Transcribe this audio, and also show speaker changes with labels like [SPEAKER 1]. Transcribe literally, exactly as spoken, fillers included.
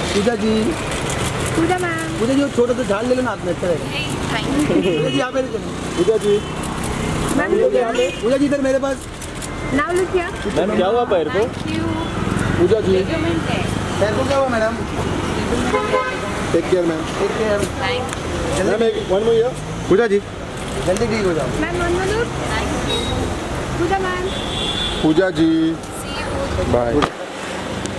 [SPEAKER 1] पूजा जी,
[SPEAKER 2] पूजा ma'am,
[SPEAKER 1] Pooja जी छोटा सा झाड़ ले लो ना हाथ में, अच्छा रहेगा। पूजा जी यहाँ पे, पूजा जी
[SPEAKER 2] मैम
[SPEAKER 1] पूजा जी इधर मेरे पास।
[SPEAKER 2] Now look here.
[SPEAKER 3] मैम क्या हुआ पैर को?
[SPEAKER 1] पूजा जी पैर को क्या हुआ madam? Take care ma'am, take care ma'am. एक one more here. Pooja ji जल्दी ठीक हो जाओ।
[SPEAKER 2] Ma'am one minute. Pooja ma'am,
[SPEAKER 1] Pooja ji bye.